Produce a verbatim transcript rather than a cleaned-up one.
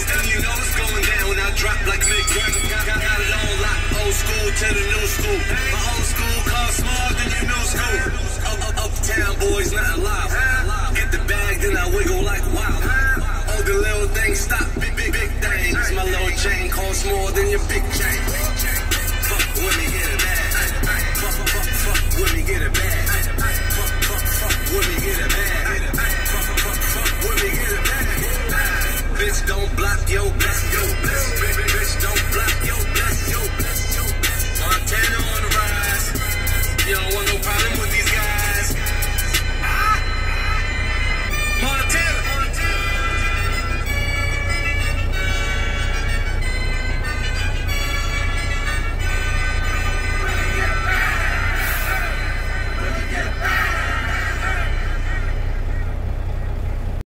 And you know it's going down when I drop like Mick. Got, got, got it all locked, old school to the new school. My old school car smaller than your new school. Up, up, uptown boys, not alive. Get the bag, then I wiggle like wild. Oh, the little things stop, big, big, big things. My little chain costs more than your big chain. Fuck with me, get it bag. Fuck, fuck, fuck with me, get it bag. Fuck, fuck, fuck with me, get it bag. Fuck, fuck, fuck with me, get it bag. Bitch, don't block your bless, yo bless. Bitch, don't block